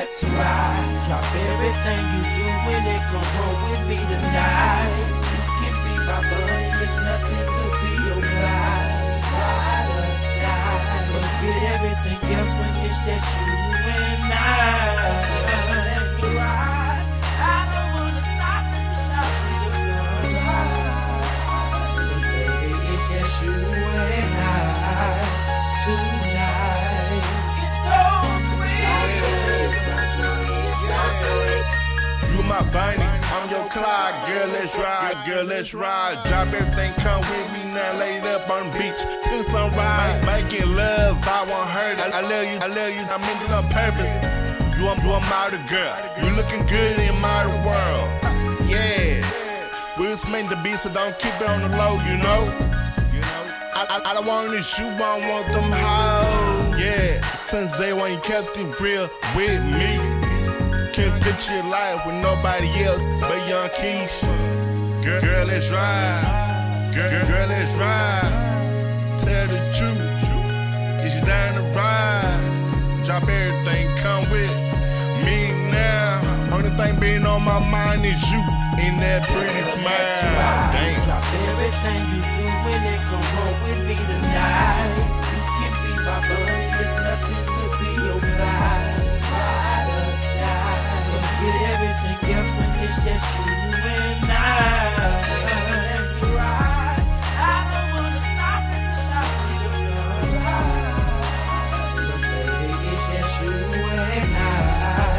let's ride. Drop everything you do when it come home with me tonight. You can be my buddy, it's nothing to be your ride. Ride or die. Forget everything else when it's just you and I. Let's ride. I don't wanna stop until I see the sunrise. But baby, it's just you and I tonight. It's so sweet, so sweet, so sweet. You my bunny, I'm your Clyde. Girl, let's ride, girl, let's ride. Drop everything, come with me now. Laid up on the beach till sunrise. Making love, I won't hurt it. I love you, I'm in it on purpose. You a model girl, you looking good in my world. Yeah, we was meant to be, so don't keep it on the low, you know. I don't want this shoe, but I want them hoes. Yeah, since day one you kept it real with me. Can't picture your life with nobody else but Young Keisha. Girl, let's ride. Girl, let's ride. Tell the truth. Is you down to ride? Drop everything, come with me now. Only thing being on my mind is you in that pretty smile. Damn. Drop everything you do when it come home with me tonight. You can be my buddy, it's nothing to be your ride. Ride or die. Forget everything else when it's just you and I. Let's ride. I don't wanna stop until I see the sunrise. But baby, it's just you and I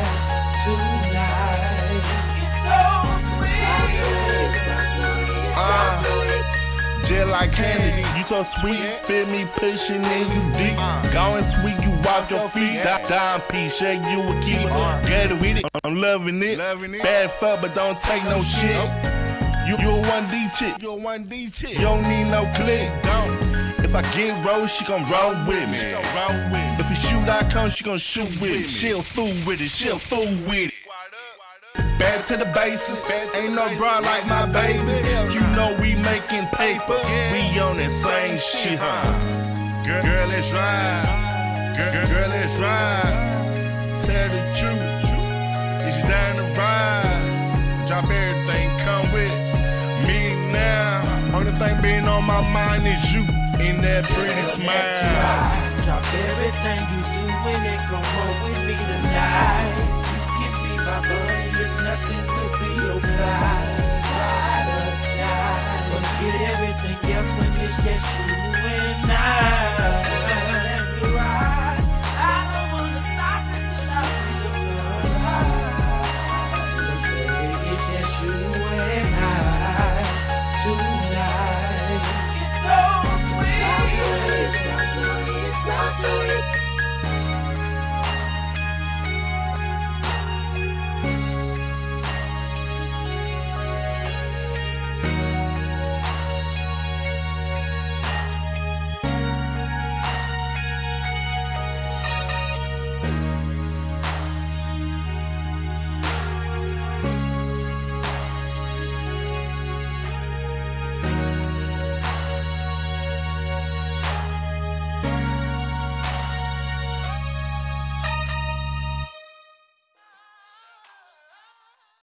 tonight. It's so sweet, so sweet, so sweet. Just like candy, you so sweet, feel me pushing in you deep. Going sweet, you walk your feet. Dime piece, shake you a keep. Get it with it, I'm loving it. Bad fuck, but don't take no shit. You a 1D chick, you don't need no click. If I get roll, she gon' roll with me. If you shoot, I come, she gon' shoot with me. She'll fool with it, she'll fool with it. Back to the basics, ain't no bra like my baby. You know we making paper, we on that same shit, huh? Girl, let's ride. Girl, let's ride. Tell the truth. Is you down to ride? Drop everything, come with me now. Only thing being on my mind is you in that pretty smile. Drop everything you do when it come home with me tonight. You can be my buddy, it's nothing to be your ride. Ride or die. Forget everything else when it's just you and I.